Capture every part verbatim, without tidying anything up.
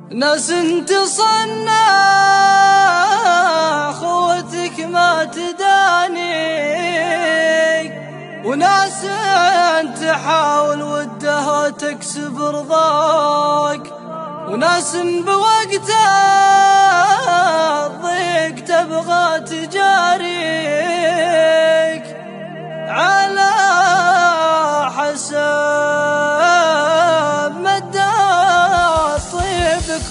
ناس تصنع خوتك ما تدانيك، وناس تحاول ودها تكسب رضاك، وناس بوقت الضيق تبغى تجاريك على حسب مدى طيبك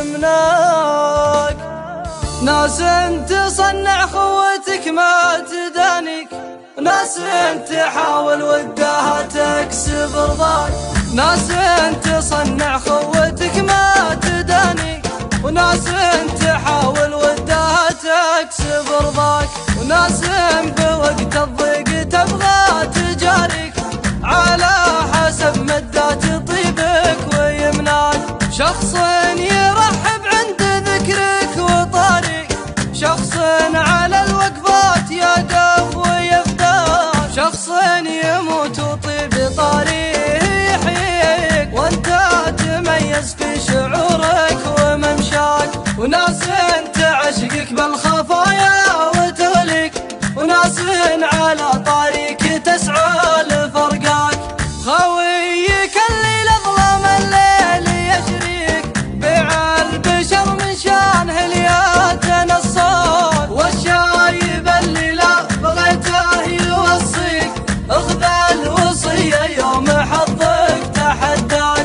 ويمناك. ناس تصنع خوتك ما تدانيك، ناس تحاول ودها تكسب رضاك، ناس تصنع خوتك ما تدانيك، وناس تحاول ودها تكسب رضاك، وناس بوقت الضيق تبغى تجاريك على حسب مدات طيبك ويمناك. شخص يرحب عند ذكرك وطاريك، شخص على الوقفات يقف ويفداك، شخص يموت وطيب طاريه يحييك وانت تميز في شعورك وممشاك. وناس تعشقك بالخفايا وتوليك، وناس على طريق تسعى لفرقاك. خاويك الليل ظلام الليل يشريك، بيع البشر من شانه لياتنا الصوت، والشايب اللي لا بغيته يوصيك، اخذ الوصية يوم حظك تحداك.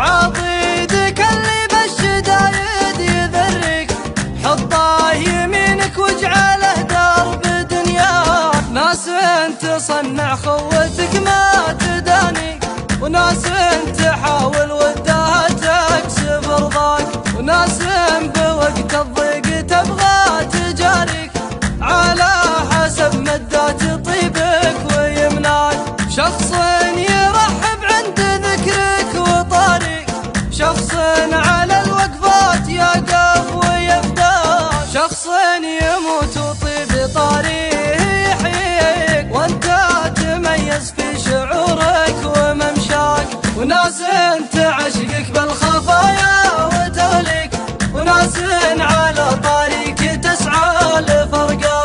وعضيدك اللي بالشدايد يذريك، حطه يمينك واجعله درب دنياك. ناس تصنع خوتك ما تدانيك، وناس تحاول ودها تكسب رضاك، وناس بوقت الضيق تبغى تجاريك على حسب مدات طيبك ويمناك. شخص يرحب عند ذكرك وطاريك، شخص على الوقفات يقف ويفداك، شخص يموت وطيب طاريه يحييك وانت تميز في شعورك وممشاك. وناس تعشقك بالخفايا وتوليك، وناس على طريق تسعى لفرقاك.